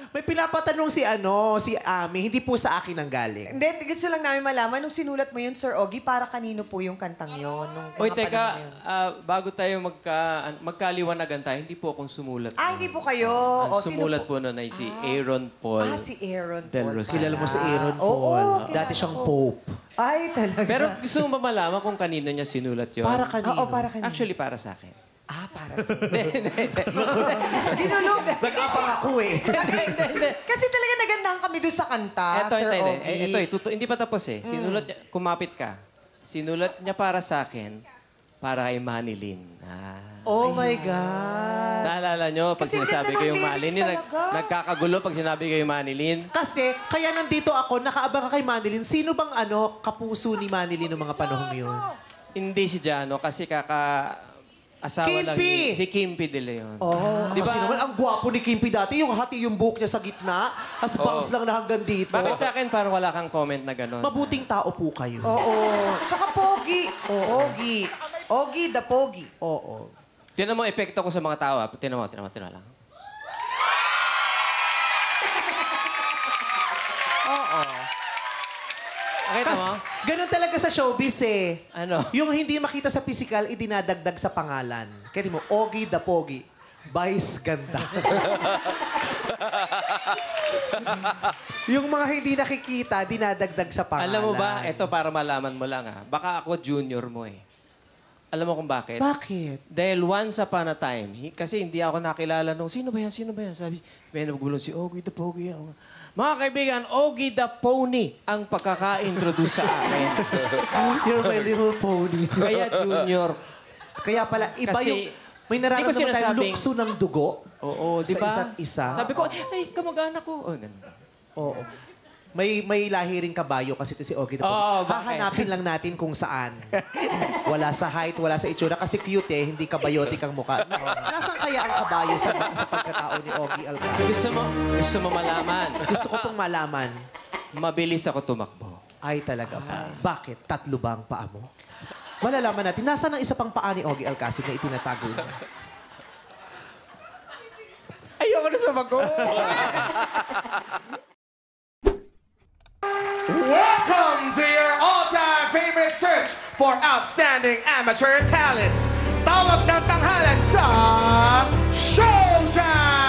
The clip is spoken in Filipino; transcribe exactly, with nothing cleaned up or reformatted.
May pinapatanong si ano, si Ami, hindi po sa akin ang galing. Hindi, gusto lang namin malaman, nung sinulat mo yun, Sir Ogie, para kanino po yung kantang yun? Nung Oy, mga teka, panahon na yun? ah, bago tayo magka, magkaliwanagan tayo, hindi po akong sumulat. Ah, hindi po kayo. Ang O, sino sumulat po? po nun ay si Aaron Paul. Ah, si Aaron Del Paul. Rosario. Kilala mo si Aaron Oo, Paul. kilala Dati siyang ko. Pope. Ay, talaga. Pero gusto mo ba malaman kung kanino niya sinulat yun? Para kanino? Oo, para kanino. Actually, para sa akin. Ah, para sa... Hindi, hindi, hindi. Ginulong. Nag-apang ako eh. Kasi talaga nagandahan kami doon sa kanta, Eto, Sir ito, ito, Ogie. ito, ito, ito, hindi pa tapos eh. Sinulat niya, kumapit ka. Sinulat niya para sa akin, para kay Manilyn. Ah. Oh my God. Naalala nyo, pag Kasi sinasabi ganda ko ng yung lyrics Manilyn, nag, talaga. nagkakagulo pag sinabi ko yung Manilyn. Kasi, kaya nandito ako, nakaabang ka kay Manilyn. Sino bang ano, kapuso ni Manilyn noong mga panahon yun? Hindi si Jano, kasi kaka... Asawa lang Kimpi! ni... Si Kimpi de Leon. Oh, Di ba? kasi naman, ang gwapo ni Kimpi dati, yung hati yung buhok niya sa gitna, as bangs lang na hanggang dito. Bakit sa akin parang wala kang comment na gano'n? Mabuting tao po kayo. Oo. Tsaka Pogi. Pogi. Ogie the Pogi. Oo. Tinan mo, epekto ko sa mga tao. ah. Tinan mo, tinan mo, tinan mo lang. Oo. Nakita Kas, mo? ganun talaga sa showbiz eh. Ano? Yung hindi makita sa physical, idinadagdag sa pangalan. Kaya mo, Ogie the Pogi. Vice ganda. Yung mga hindi nakikita, dinadagdag sa pangalan. Alam mo ba, ito para malaman mo lang ah. Baka ako junior mo eh. Alam mo kung bakit? Bakit? Dahil once upon a time, hi- kasi hindi ako nakilala nung, sino ba yan, sino ba yan? Sabi, may nabugulong si Ogie the Pogi. Ako. Mga kaibigan, Ogie the Pony ang pagkaka-introduce sa akin. You're my little pony. Kaya junior. Kaya pala, iba Kasi, yung... May hindi ko nararamdaman tayong sinasabing- lukso ng dugo. Oo, di Sa ba? isa't isa. Sabi ko, ay, kamag-anak ko. Oh, ganun. Oo. May may lahi ring kabayo kasi ito si Ogie the Pogi. Oo, bakit? Hahanapin lang natin kung saan. Wala sa height, wala sa itsura. Kasi cute eh, hindi kabayotik ang mukha. Na- Nasaan kaya ang kabayo sa, sa pagkatao ni Ogie Alcacid? Gusto mo, gusto mo malaman. Gusto ko pong malaman. Mabilis ako tumakbo. Ay, talaga ba? Bakit? Tatlo ba ang paa mo? Malalaman natin. Nasaan ang isa pang paa ni Ogie Alcacid na itinatago niya? Ayoko na sa bago. Welcome to your all-time favorite search for outstanding amateur talent. Tawag ng tanghalan sa Showtime!